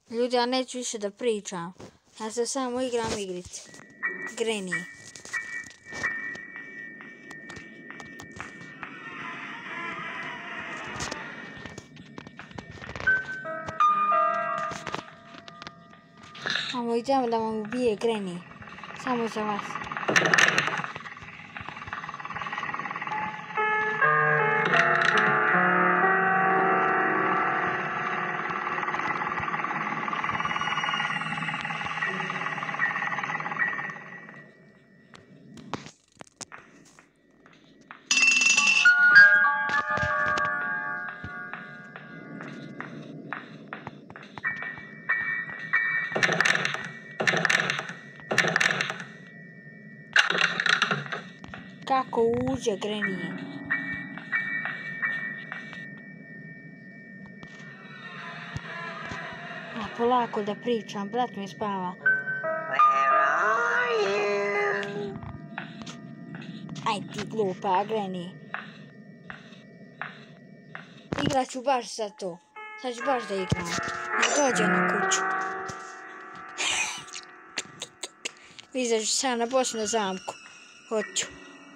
Ljudi, ja neću više da pričam. Ja se samo igram igrice. Granny. Samo idemo da vam ubije Granny. Samo za vas. Kako uđe Granny. A polako da pričam, brat mi spava. Aj ti glupa Granny. Igrat ću baš za to. Sad ću baš da igram. Ne dođe na kuću. Izađu sam na boss na zamku. Hoću.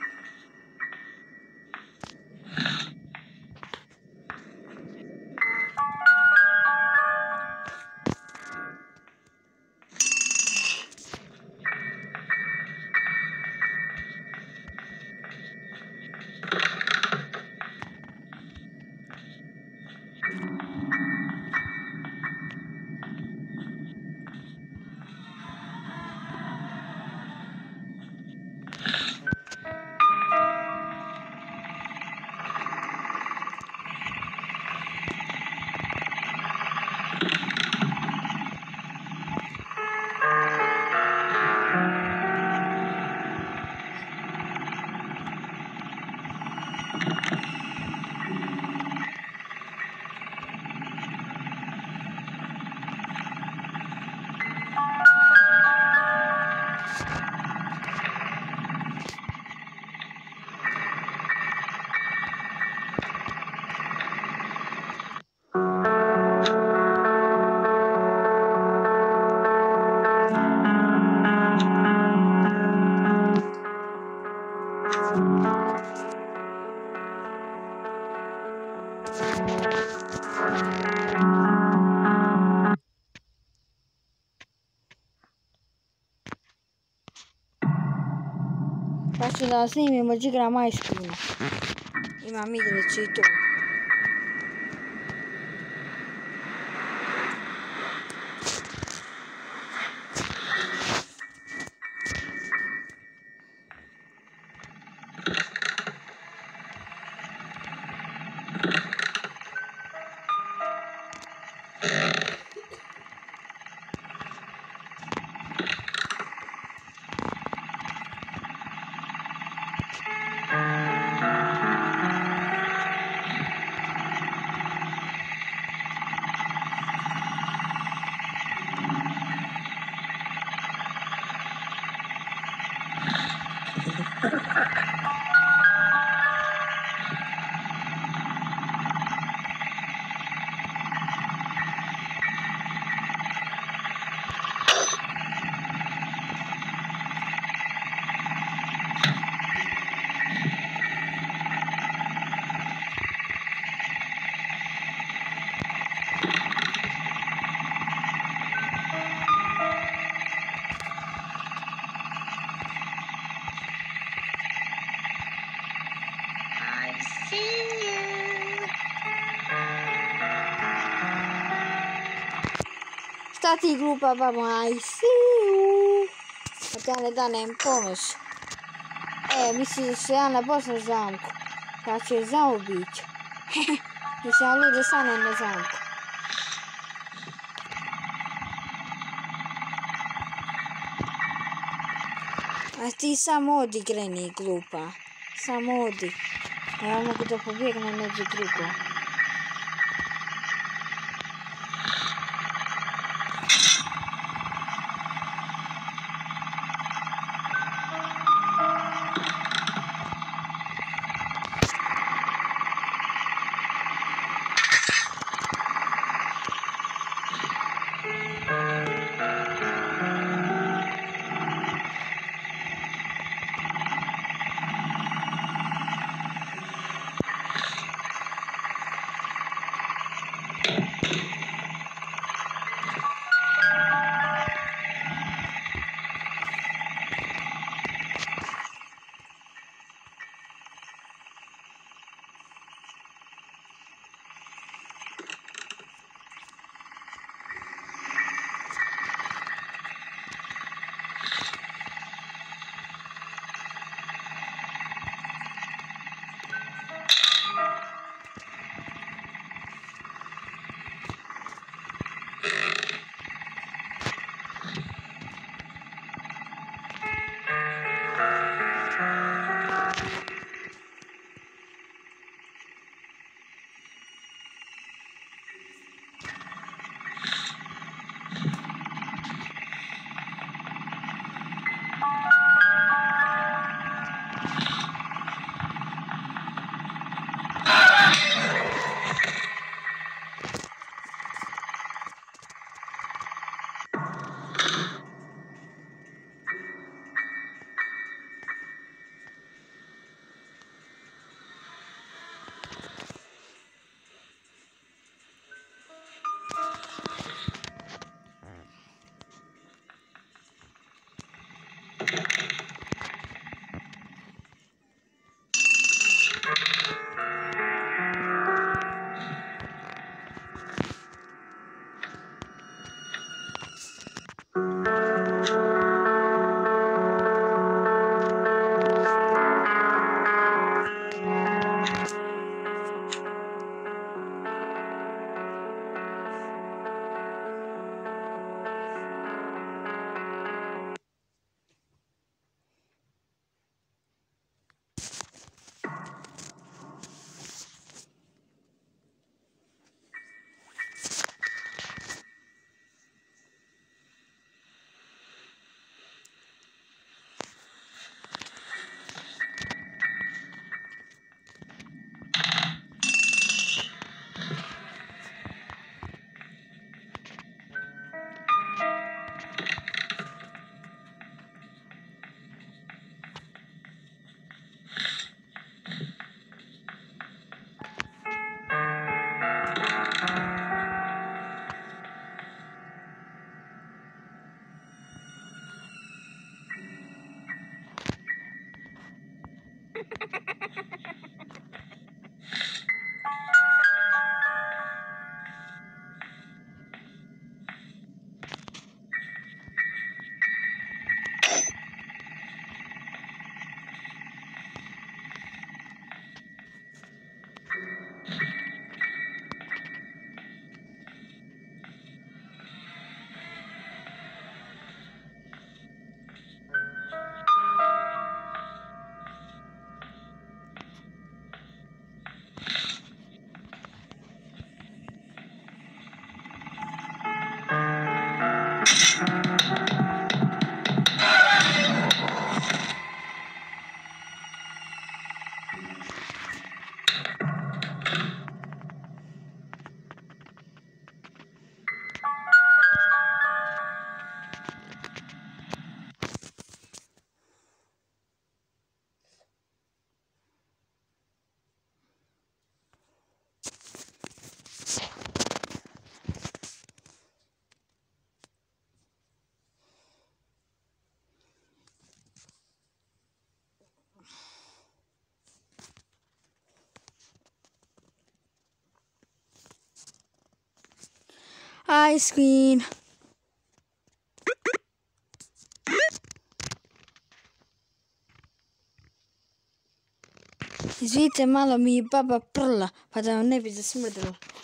Pa ću da snimimo od igra majskuna. Imam igricu i tu. Šta ti glupa babo, I see you. A ti ja ne danem pomoć. Misliš da se ja na boss na zamku. Ja ću je zaobići. Nisam lud da stanem na zamku. A ti samo odi Granny glupa. Samo odi. Ja mogu da pobjegnem među drugo. Ice cream. Извините, malo mi je baba prla, pa da vam ne bi zasmrdilo.